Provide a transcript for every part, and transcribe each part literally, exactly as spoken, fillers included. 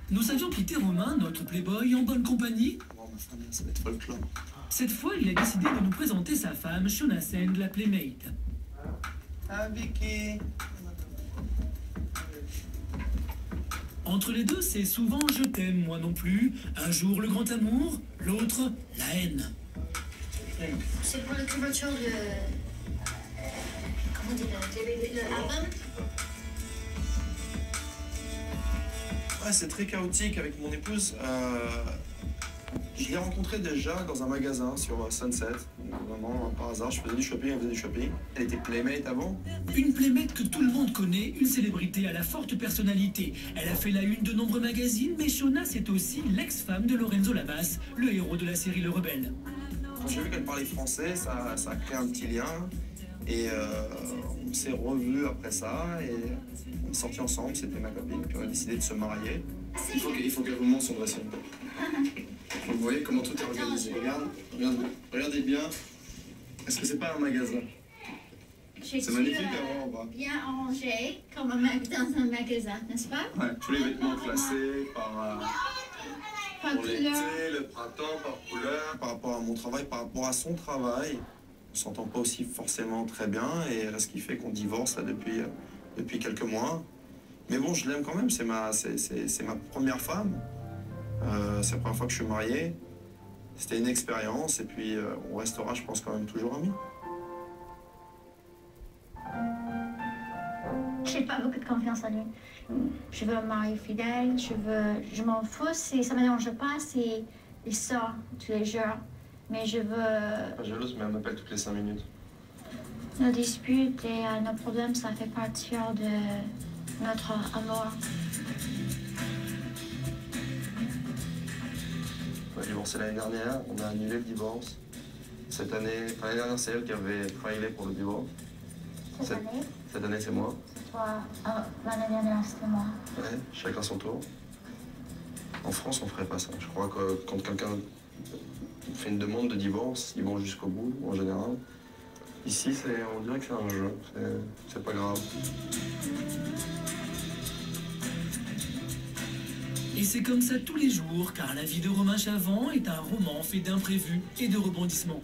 Nous avions quitté Romain, notre playboy, en bonne compagnie. Oh, ma femme, ça va être folklore. Cette fois, il a décidé de nous présenter sa femme, Shona Sand, la playmate. Ah, Vicky. Entre les deux, c'est souvent « je t'aime, moi non plus », un jour le grand amour, l'autre la haine. C'est pour la couverture de... Comment dire, l'album. Ouais, c'est très chaotique avec mon épouse. Euh, je l'ai rencontrée déjà dans un magasin sur Sunset. Vraiment, par hasard, je faisais du shopping, elle faisait du shopping. Elle était playmate avant. Une playmate que tout le monde connaît, une célébrité à la forte personnalité. Elle a fait la une de nombreux magazines, mais Shona, c'est aussi l'ex-femme de Lorenzo Lamas, le héros de la série Le Rebelle. Quand j'ai vu qu'elle parlait français, ça, ça a créé un petit lien. Et euh, on s'est revus après ça et on est sortis ensemble, c'était ma copine, puis on a décidé de se marier. Il faut qu'elle qu vous montre son dressing. Vous voyez comment tout est organisé. Regarde, regarde, regardez bien. Est-ce que c'est pas un magasin? C'est magnifique à voir. Bien rangé, comme dans un magasin, n'est-ce pas? Ouais, tous les vêtements classés par, euh, par pour couleur. l'été, le printemps, par couleur, par rapport à mon travail, par rapport à son travail. On s'entend pas aussi forcément très bien et ce qui fait qu'on divorce là, depuis, depuis quelques mois. Mais bon, je l'aime quand même, c'est ma, c'est ma première femme. Euh, c'est la première fois que je suis marié. C'était une expérience et puis euh, on restera, je pense, quand même toujours amis. J'ai pas beaucoup de confiance en lui. Je veux un mari fidèle, je veux, je m'en fous, si ça me dérange pas, si il sort tous les jours. Mais je veux... Pas jalouse, mais elle m'appelle toutes les cinq minutes. Nos disputes et euh, nos problèmes, ça fait partie de notre amour. On a divorcé l'année dernière, on a annulé le divorce. Cette année, enfin, l'année dernière, c'est elle qui avait filé pour le divorce. Cette, cette année Cette année, c'est moi. C'est toi. Ah, l'année dernière, c'était moi. Ouais, chacun son tour. En France, on ferait pas ça. Je crois que quand quelqu'un fait une demande de divorce, ils vont jusqu'au bout, en général. Ici, on dirait que c'est un jeu, c'est pas grave. Et c'est comme ça tous les jours, car la vie de Romain Chavant est un roman fait d'imprévus et de rebondissements.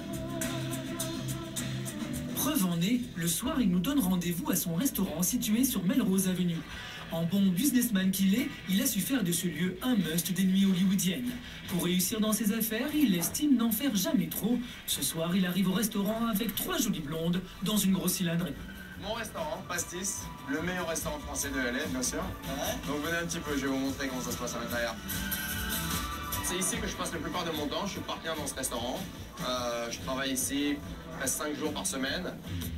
Preuve en est, le soir, il nous donne rendez-vous à son restaurant situé sur Melrose Avenue. En bon businessman qu'il est, il a su faire de ce lieu un must des nuits hollywoodiennes. Pour réussir dans ses affaires, il estime n'en faire jamais trop. Ce soir, il arrive au restaurant avec trois jolies blondes dans une grosse cylindrée. Mon restaurant, Pastis, le meilleur restaurant français de L A, bien sûr. Ouais. Donc venez un petit peu, je vais vous montrer comment ça se passe à l'intérieur. C'est ici que je passe la plupart de mon temps, je suis partenaire dans ce restaurant. Euh, je travaille ici presque cinq jours par semaine.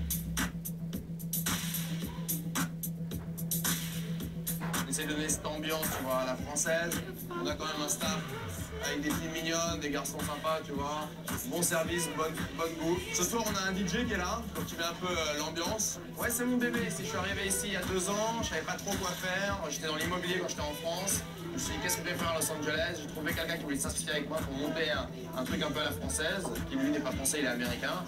J'essaie de donner cette ambiance, tu vois, à la française. On a quand même un staff avec des filles mignonnes, des garçons sympas, tu vois. Bon service, bonne, bonne goût. Ce soir, on a un D J qui est là, donc tu mets un peu euh, l'ambiance. Ouais, c'est mon bébé. Si je suis arrivé ici il y a deux ans, je savais pas trop quoi faire. J'étais dans l'immobilier quand j'étais en France. Je me suis dit, qu'est-ce que je vais faire à Los Angeles? J'ai trouvé quelqu'un qui voulait s'associer avec moi pour monter un, un truc un peu à la française, qui lui n'est pas français, il est américain.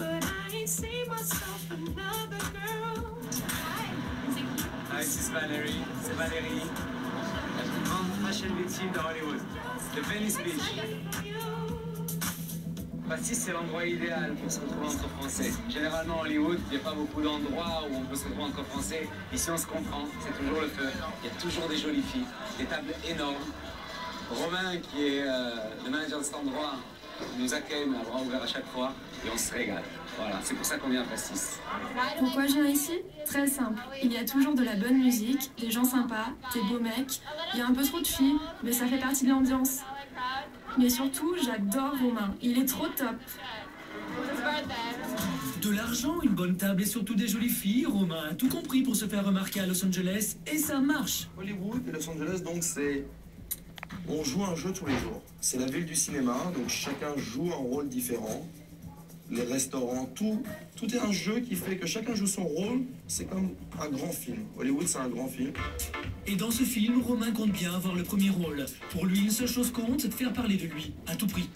Hi, c'est Valérie. C'est Valérie. La plus grande fashion victime de Hollywood. De Venice Beach. Pastis, c'est l'endroit idéal pour se retrouver entre Français. Généralement, à Hollywood, il n'y a pas beaucoup d'endroits où on peut se retrouver entre Français. Ici, on se comprend. C'est toujours le feu. Il y a toujours des jolies filles. Des tables énormes. Romain, qui est euh, le manager de cet endroit, nous accueille à bras ouverts à chaque fois et on se régale. Voilà, c'est pour ça qu'on vient à Pastis. Pourquoi je viens ici? Très simple. Il y a toujours de la bonne musique, des gens sympas, des beaux mecs. Il y a un peu trop de filles, mais ça fait partie de l'ambiance. Mais surtout, j'adore Romain. Il est trop top. De l'argent, une bonne table et surtout des jolies filles, Romain a tout compris pour se faire remarquer à Los Angeles et ça marche. Hollywood et Los Angeles, donc c'est... On joue un jeu tous les jours. C'est la ville du cinéma, donc chacun joue un rôle différent. Les restaurants, tout, tout est un jeu qui fait que chacun joue son rôle. C'est comme un grand film. Hollywood, c'est un grand film. Et dans ce film, Romain compte bien avoir le premier rôle. Pour lui, une seule chose compte, c'est de faire parler de lui, à tout prix.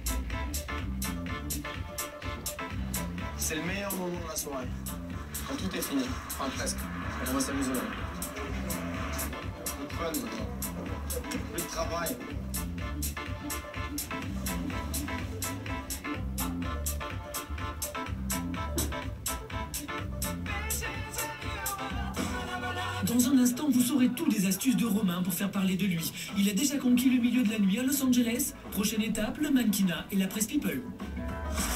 C'est le meilleur moment de la soirée. Quand tout est fini. Enfin, presque. On va s'amuser. Le fun, maintenant. Plus de travail. Dans un instant, vous saurez tout des astuces de Romain pour faire parler de lui. Il a déjà conquis le milieu de la nuit à Los Angeles. Prochaine étape, le mannequinat et la presse people.